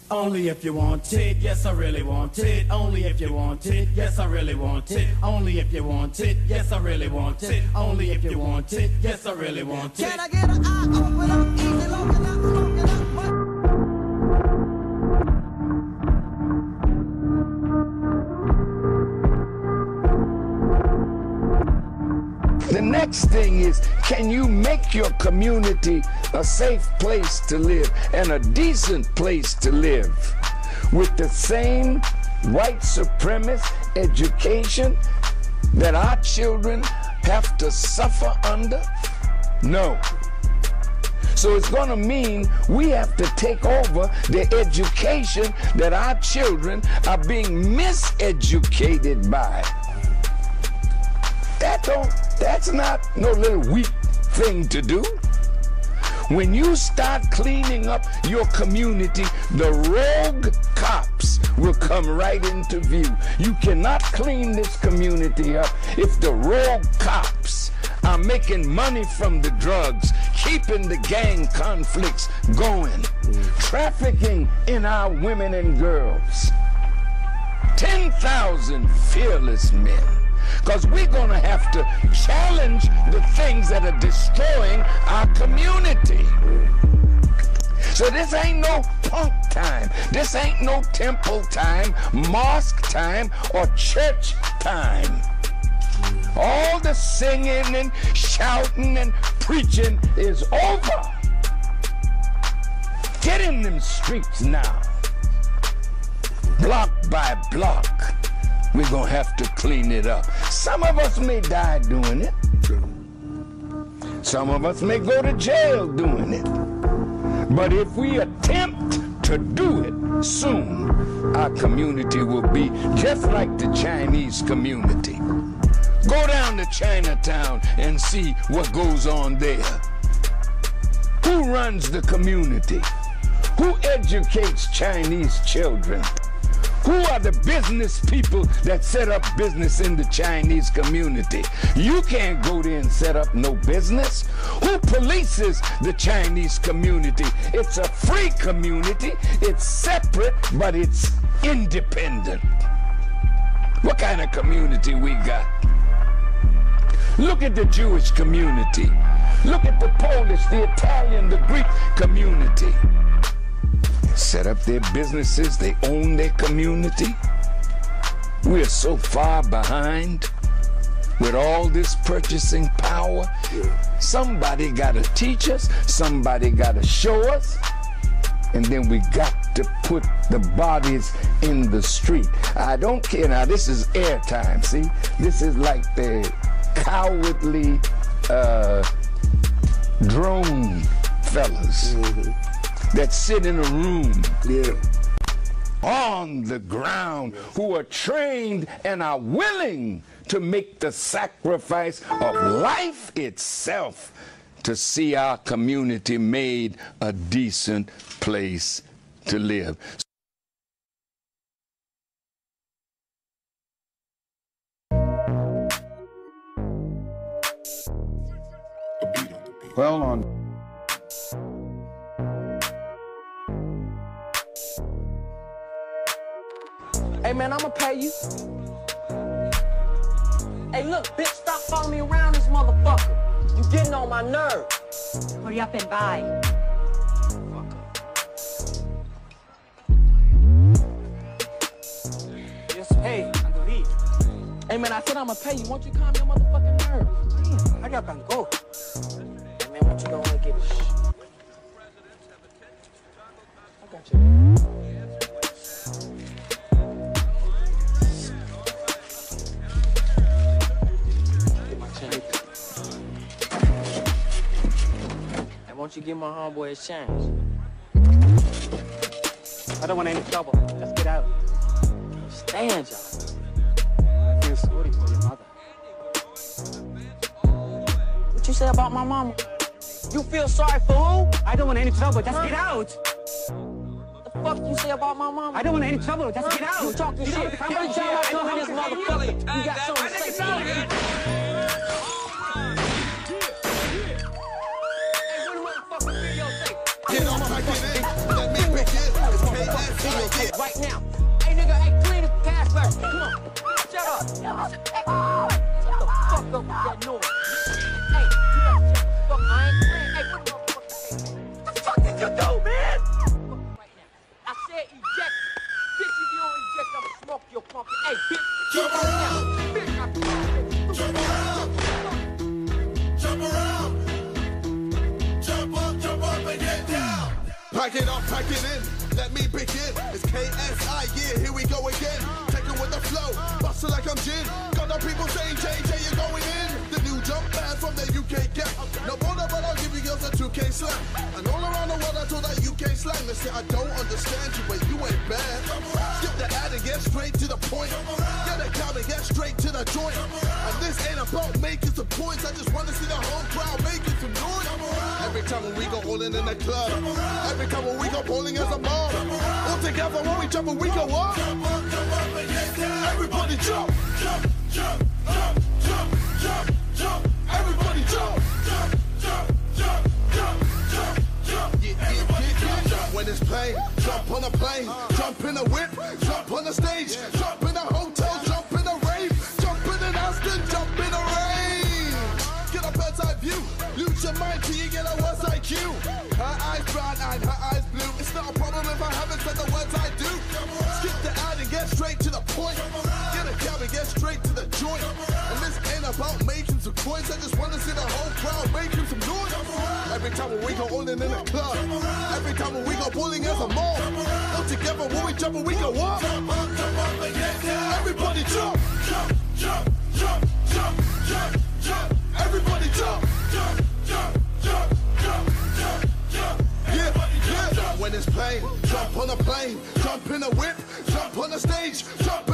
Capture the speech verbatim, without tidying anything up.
Only if you want it, yes I really want it. Only if you want it, yes I really want it. Only if you want it, yes I really want it. Only if you want it, yes I really want it. Can I get an eye open up, easy looking up, looking up? The next thing is, can you make your community a safe place to live and a decent place to live with the same white supremacist education that our children have to suffer under? No. So it's going to mean we have to take over the education that our children are being miseducated by. That don't, that's not no little weak thing to do. When you start cleaning up your community, the rogue cops will come right into view. You cannot clean this community up if the rogue cops are making money from the drugs, keeping the gang conflicts going, trafficking in our women and girls. ten thousand fearless men. Because we're going to have to challenge the things that are destroying our community. So this ain't no punk time. This ain't no temple time, mosque time, or church time. All the singing and shouting and preaching is over. Get in them streets now. Block by block. We're going to have to clean it up. Some of us may die doing it. Some of us may go to jail doing it. But if we attempt to do it soon, our community will be just like the Chinese community. Go down to Chinatown and see what goes on there. Who runs the community? Who educates Chinese children? Who are the business people that set up business in the Chinese community? You can't go there and set up no business. Who polices the Chinese community? It's a free community. It's separate, but it's independent. What kind of community we got? Look at the Jewish community. Look at the Polish, the Italian, the Greek community. Set up their businesses, they own their community. We're so far behind with all this purchasing power. Yeah. Somebody gotta teach us, somebody gotta show us, and then we got to put the bodies in the street. I don't care, now this is airtime, see? This is like the cowardly uh, drone fellas. Mm-hmm. That sit in a room, yeah, on the ground, who are trained and are willing to make the sacrifice of life itself to see our community made a decent place to live. Well, on Hey man, I'ma pay you. Hey look, bitch, stop following me around this motherfucker. You getting on my nerve. Hurry up and buy. Yes, hey, hey man, I said I'ma pay you. Won't you calm your motherfucking nerves? Damn, hurry up and go. Hey man, won't you go and get it? I got you. Won't you give my homeboy his chance? I don't want any trouble. Let's get out. Stand, y'all. I feel sorry for your mother. What you say about my mama? You feel sorry for who? I don't want any trouble. Just get out. What the fuck you say about my mama? I don't want any trouble. Just get out. You talking shit. Every time I come in this motherfucker, you got something to say to me. Get on my get in, let me pick it, it's K S up with that noise. Hey, you better check the fuck. I ain't playing. Hey, what the motherfucker? What the fuck did you do, man? Right now. I said eject. Bitch, if you don't eject, I'ma smoke your pumpkin. Hey, bitch. Jump around. Bitch, I Jump around. Jump around. Jump up, jump up and get down. Pack it up, pack it in. Let me begin. It's K S I, yeah, here we go again. Take it with the flow, bustle like I'm gin. Got the people saying, J J, you're going in. The new jump band from the U K gang. No wonder, but I'll give you girls a two K slang. And all around the world I told that U K slang. They say I don't understand you, but you ain't bad. Skip the ad and get straight to the point. Get a cab and get straight to the joint. And this ain't about making some points. I just wanna see the whole crowd making some noise. Every time when we go all in in the club. Every time when we go bowling as a mob. All together when we jump and we go up. Everybody jump, jump, jump, jump, jump, jump, jump. Everybody jump, jump, jump, jump, jump, jump, jump. Yeah, yeah, yeah, yeah. Jump when it's playing. Jump on a plane, jump in a whip, jump on a stage, jump in a hotel, jump in a rave, jump in an Aston, jump in a rain. Get a bird's eye view, lose your mind till you get a worse I Q. Her eyes brown and her eyes blue. It's not a problem if I haven't said the words I do. Skip the ad and get straight to the point. Get a cab and get straight to the joint. And this ain't about making some coins. I just wanna see the whole crowd making some noise. Every time when we go all in in the club. Every time when we go bowling as a mob. All together when we jump and we go up. Everybody jump, jump, jump, jump, jump, jump, jump. Everybody jump, jump, jump, jump, jump, jump, jump. Yeah, yeah. When it's playing, jump on a plane, jump in a whip, jump on a stage, jump